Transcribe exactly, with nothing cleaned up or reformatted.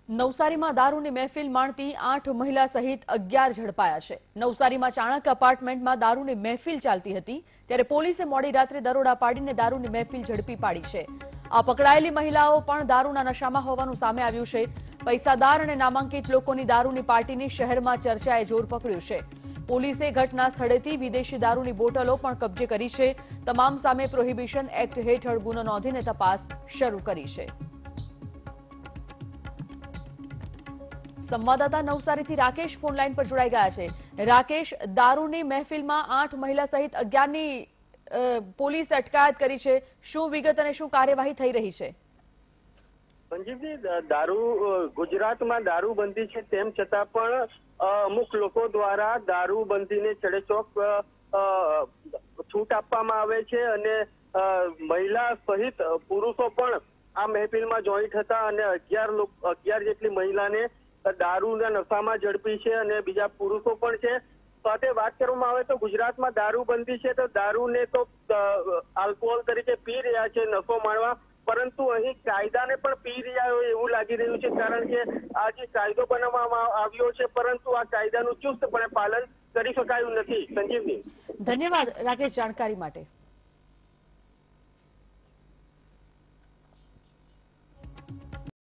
નવસારીમાં દારૂની મહેફિલ માણતી આઠ મહિલા સહિત અગિયાર ઝડપાયા છે। નવસારીમાં ચાણક એપાર્ટમેન્ટમાં દારૂની મહેફિલ ચાલતી હતી ત્યારે પોલીસે મોડી રાત્રે દરોડા પાડીને દારૂની મહેફિલ ઝડપી પાડી છે। આ પકડાયેલી મહિલાઓ પણ દારૂના નશામાં હોવાનું સામે આવ્યું છે। પૈસાદાર અને નામાંકિત લોકોની દારૂની પાર્ટીની શહેરમાં ચર્ચાએ જોર પકડ્યું છે। પોલીસે ઘટના સ્થળેથી વિદેશી દારૂની બોટલો પણ કબજે કરી છે। તમામ સામે પ્રોહિબિશન એક્ટ હેઠળ ગુનો નોંધીને તપાસ શરૂ કરી છે। સંવાદદાતા નવસારીથી રાકેશ ફોન લાઈન પર જોડાઈ ગયા છે। રાકેશ, દારૂની મહેફિલમાં આઠ મહિલા સહિત અગિયારની પોલીસે અટકાયત કરી છે। શું વિગત અને શું કાર્યવાહી થઈ રહી છે? સંજીવજી, દારૂ ગુજરાતમાં દારૂબંધી છે તેમ છતાં પણ અમુક લોકો દ્વારા દારૂબંધીને છેડેચોક છૂટ આપવામાં આવે છે અને મહિલા સહિત પુરુષો પણ આ મહેફિલમાં જોઈન્ટ હતા અને અગિયાર અગિયાર જેટલી મહિલાને દારૂના નશામાં ઝડપી છે અને બીજા પુરુષો પણ છે। સાથે વાત કરવામાં આવે તો ગુજરાતમાં દારૂબંધી છે તો દારૂને તો આલ્કોહોલ તરીકે પી રહ્યા છે નશો માણવા, પરંતુ અહીં કાયદાને પણ પી રહ્યા હોય એવું લાગી રહ્યું છે, કારણ કે આ જે કાયદો બનાવવામાં આવ્યો છે પરંતુ આ કાયદાનું ચુસ્તપણે પાલન કરી શકાયું નથી। સંજીવની, ધન્યવાદ રાકેશ જાણકારી માટે।